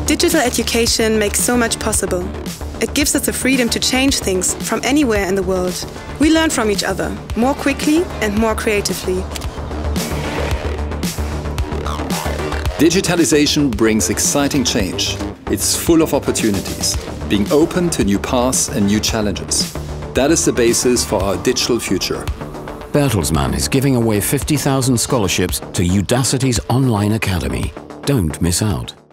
Digital education makes so much possible. It gives us the freedom to change things from anywhere in the world. We learn from each other, more quickly and more creatively. Digitalization brings exciting change. It's full of opportunities, being open to new paths and new challenges. That is the basis for our digital future. Bertelsmann is giving away 50,000 scholarships to Udacity's online academy. Don't miss out.